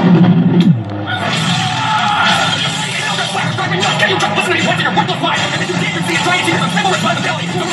Can you just listen to me? What's in your worthless life? If you can't see it, try to see it. It's a symbol of responsibility.